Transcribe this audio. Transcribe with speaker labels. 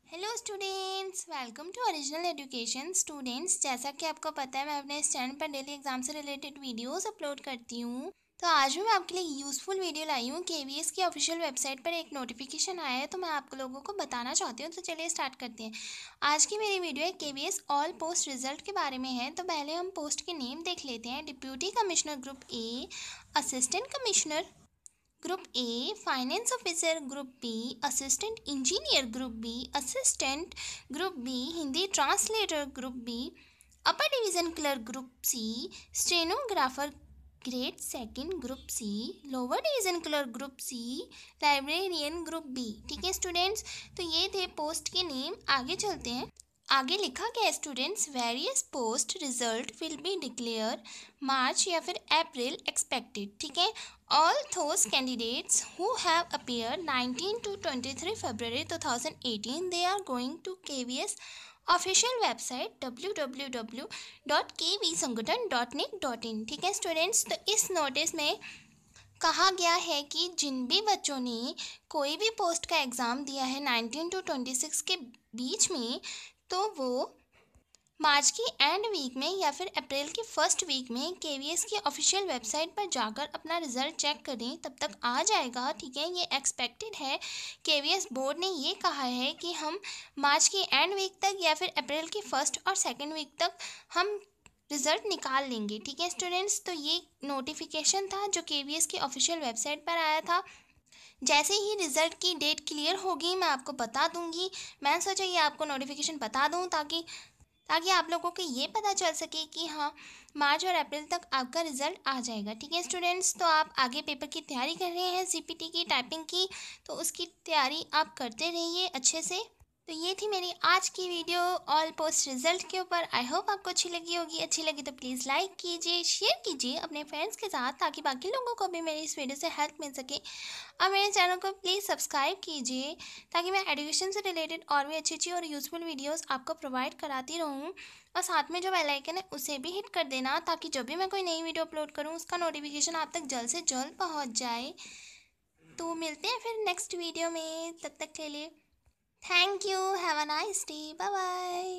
Speaker 1: Hello students, welcome to original education. Students, जैसा कि आपको पता है मैं अपने इस चैनल पर डेली एग्जाम से रिलेटेड वीडियोस अपलोड करती हूँ। तो आज मैं आपके लिए यूज़फुल वीडियो लाई हूँ। केवीएस की ऑफिशियल वेबसाइट पर एक नोटिफिकेशन आया है, तो मैं आप लोगों को बताना चाहती हूँ। तो चलिए स्टार्ट करते हैं। आज की मेरी वीडियो है केवीएस ऑल पोस्ट रिजल्ट के बारे में है। तो पहले हम पोस्ट के नेम देख लेते हैं। Deputy commissioner group A, assistant commissioner group A, finance officer group B, assistant engineer group B, assistant group B, Hindi translator group B, upper division clerk group C, stenographer grade second group C, lower division clerk group C, librarian group B. ठीक है students, तो ये थे post के name. आगे चलते हैं। आगे लिखा गया students, various post result will be declare March या फिर अप्रैल एक्सपेक्टेड। ठीक है, all those candidates who have appeared 19 to 23 February 2018 they are going to KVS official website www.kvsangathan.nic.in। ठीक है स्टूडेंट्स, तो इस नोटिस में कहा गया है कि जिन भी बच्चों ने कोई भी पोस्ट का एग्ज़ाम दिया है 19 to 26 के बीच में, तो वो मार्च की एंड वीक में या फिर अप्रैल की फर्स्ट वीक में केवीएस की ऑफिशियल वेबसाइट पर जाकर अपना रिज़ल्ट चेक करें, तब तक आ जाएगा। ठीक है, ये एक्सपेक्टेड है। केवीएस बोर्ड ने ये कहा है कि हम मार्च की एंड वीक तक या फिर अप्रैल की फर्स्ट और सेकंड वीक तक हम रिज़ल्ट निकाल लेंगे। ठीक है स्टूडेंट्स, तो ये नोटिफिकेशन था जो केवीएस की ऑफिशियल वेबसाइट पर आया था। जैसे ही रिज़ल्ट की डेट क्लियर होगी मैं आपको बता दूंगी। मैं सोचा ये आपको नोटिफिकेशन बता दूं ताकि आप लोगों को ये पता चल सके कि हाँ, मार्च और अप्रैल तक आपका रिज़ल्ट आ जाएगा। ठीक है स्टूडेंट्स, तो आप आगे पेपर की तैयारी कर रहे हैं सीपीटी की, टाइपिंग की, तो उसकी तैयारी आप करते रहिए अच्छे से। तो ये थी मेरी आज की वीडियो ऑल पोस्ट रिजल्ट के ऊपर। आई होप आपको अच्छी लगी होगी। अच्छी लगी तो प्लीज़ लाइक कीजिए, शेयर कीजिए अपने फ्रेंड्स के साथ, ताकि बाकी लोगों को भी मेरी इस वीडियो से हेल्प मिल सके। और मेरे चैनल को प्लीज़ सब्सक्राइब कीजिए, ताकि मैं एजुकेशन से रिलेटेड और भी अच्छी अच्छी और यूज़फुल वीडियोस आपको प्रोवाइड कराती रहूँ। और साथ में जो बेल आइकन है उसे भी हिट कर देना, ताकि जब भी मैं कोई नई वीडियो अपलोड करूँ उसका नोटिफिकेशन आप तक जल्द से जल्द पहुँच जाए। तो मिलते हैं फिर नेक्स्ट वीडियो में, तब तक के लिए thank you, have a nice day, bye bye.